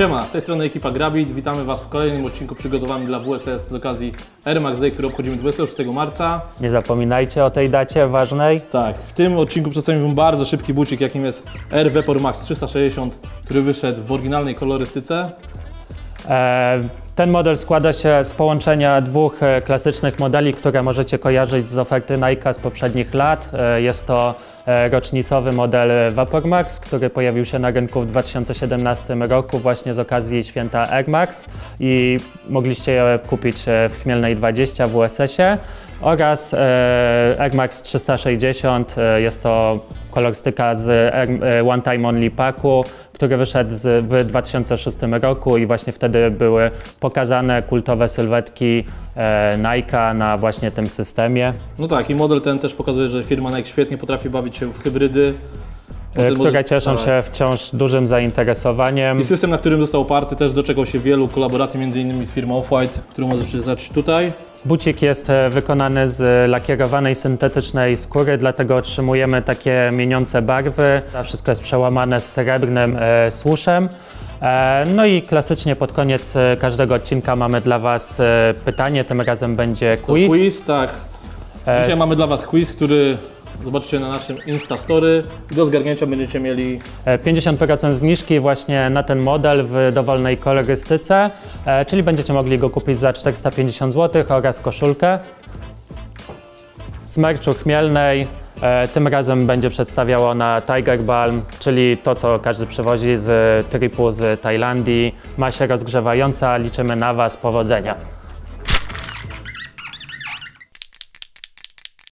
Siema, z tej strony ekipa Grabit. Witamy Was w kolejnym odcinku przygotowanym dla WSS z okazji Air Max Day, który obchodzimy 26 marca. Nie zapominajcie o tej dacie ważnej. Tak, w tym odcinku przedstawimy Wam bardzo szybki bucik, jakim jest Air Vapor Max 360, który wyszedł w oryginalnej kolorystyce. Ten model składa się z połączenia dwóch klasycznych modeli, które możecie kojarzyć z oferty Nike z poprzednich lat. Jest to rocznicowy model Vapor Max, który pojawił się na rynku w 2017 roku właśnie z okazji święta Air Max i mogliście je kupić w Chmielnej 20 w WSS-ie, oraz Air Max 360. Jest to kolorystyka z One Time Only Packu, który wyszedł w 2006 roku i właśnie wtedy były pokazane kultowe sylwetki Nike'a na właśnie tym systemie. No tak, i model ten też pokazuje, że firma Nike świetnie potrafi bawić się w hybrydy, które cieszą się wciąż dużym zainteresowaniem. I system, na którym został oparty, też doczekał się wielu kolaboracji, m.in. z firmą Off-White, którą możecie zobaczyć tutaj. Bucik jest wykonany z lakierowanej syntetycznej skóry, dlatego otrzymujemy takie mieniące barwy. Wszystko jest przełamane z srebrnym słuszem. No i klasycznie pod koniec każdego odcinka mamy dla Was pytanie, tym razem będzie quiz. To quiz, tak. Dzisiaj mamy dla Was quiz, który zobaczycie na naszym Instastory. Do zgarnięcia będziecie mieli 50% zniżki właśnie na ten model w dowolnej kolorystyce, czyli będziecie mogli go kupić za 450 zł oraz koszulkę z merchu Chmielnej. Tym razem będzie przedstawiała ona Tiger Balm, czyli to, co każdy przywozi z tripu z Tajlandii. Masia rozgrzewająca, liczymy na Was, powodzenia.